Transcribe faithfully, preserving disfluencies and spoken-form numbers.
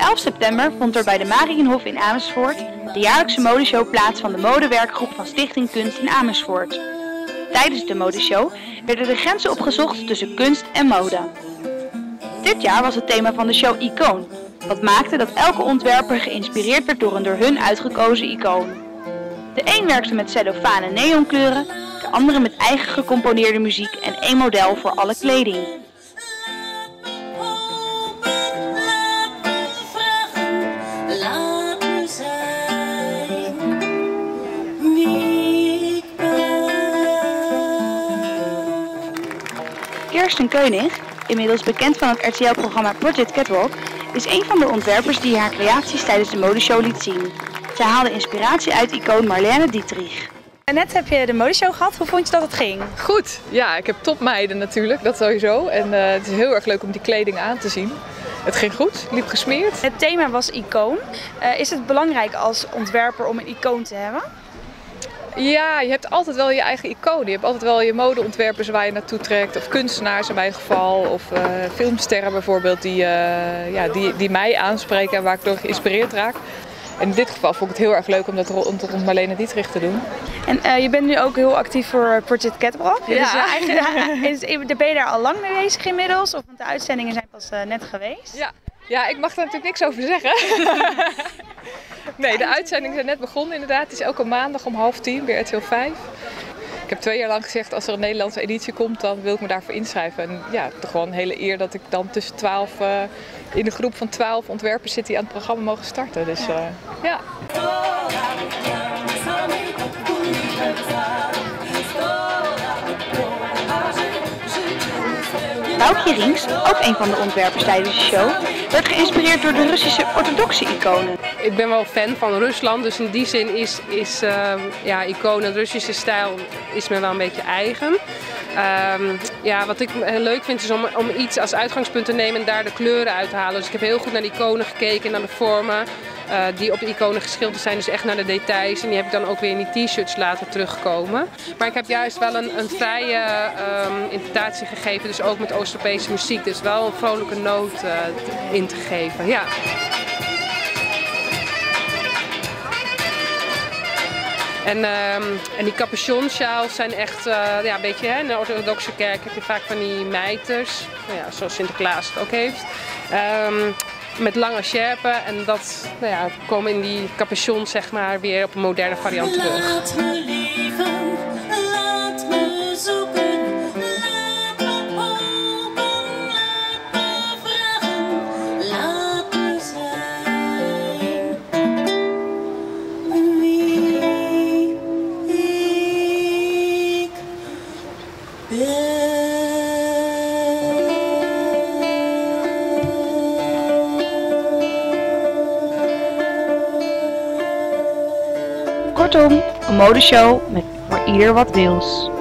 elf september vond er bij de Marienhof in Amersfoort de jaarlijkse modeshow plaats van de modewerkgroep van Stichting Kunst in Amersfoort. Tijdens de modeshow werden de grenzen opgezocht tussen kunst en mode. Dit jaar was het thema van de show Icoon, wat maakte dat elke ontwerper geïnspireerd werd door een door hun uitgekozen icoon. De een werkte met cellofaan en neonkleuren, de andere met eigen gecomponeerde muziek en één model voor alle kleding. Kirsten Keunig, inmiddels bekend van het R T L-programma Project Catwalk, is een van de ontwerpers die haar creaties tijdens de modeshow liet zien. Zij haalde inspiratie uit icoon Marlene Dietrich. Net heb je de modeshow gehad. Hoe vond je dat het ging? Goed. Ja, ik heb topmeiden natuurlijk, dat sowieso. En uh, het is heel erg leuk om die kleding aan te zien. Het ging goed, liep gesmeerd. Het thema was icoon. Uh, is het belangrijk als ontwerper om een icoon te hebben? Ja, je hebt altijd wel je eigen icoon. Je hebt altijd wel je modeontwerpers waar je naartoe trekt. Of kunstenaars in mijn geval. Of uh, filmsterren bijvoorbeeld die, uh, ja, die, die mij aanspreken en waar ik door geïnspireerd raak. En in dit geval vond ik het heel erg leuk om dat rond, rond Marlene Dietrich te doen. En uh, je bent nu ook heel actief voor Project Catwalk. Ja. Dus, uh, eigenlijk, ben je daar al lang mee bezig inmiddels? Of want de uitzendingen zijn pas uh, net geweest? Ja. Ja, ik mag er natuurlijk niks over zeggen. Nee, de uitzendingen zijn net begonnen inderdaad. Het is elke maandag om half tien bij R T L vijf. Ik heb twee jaar lang gezegd, als er een Nederlandse editie komt, dan wil ik me daarvoor inschrijven. En ja, toch gewoon een hele eer dat ik dan tussen twaalf, uh, in een groep van twaalf ontwerpers zit die aan het programma mogen starten. Dus uh, ja. Boukje Rings, ook een van de ontwerpers tijdens de show, werd geïnspireerd door de Russische orthodoxe iconen. Ik ben wel fan van Rusland, dus in die zin is, is uh, ja, iconen, de Russische stijl is me wel een beetje eigen. Um, ja, wat ik heel leuk vind is om, om iets als uitgangspunt te nemen en daar de kleuren uit te halen. Dus ik heb heel goed naar de iconen gekeken, naar de vormen uh, die op de iconen geschilderd zijn. Dus echt naar de details en die heb ik dan ook weer in die t-shirts laten terugkomen. Maar ik heb juist wel een, een vrije um, interpretatie gegeven, dus ook met Oost-Europese muziek. Dus wel een vrolijke noot uh, in te geven. Ja. En, um, en die capuchonsjaals zijn echt, uh, ja, een beetje, hè, in de orthodoxe kerk heb je vaak van die mijters, nou ja, zoals Sinterklaas het ook heeft, um, met lange sjerpen en dat, nou ja, komen in die capuchons zeg maar weer op een moderne variant terug. Laat me leven, laat me zoeken. Kortom, een modeshow met voor ieder wat wils.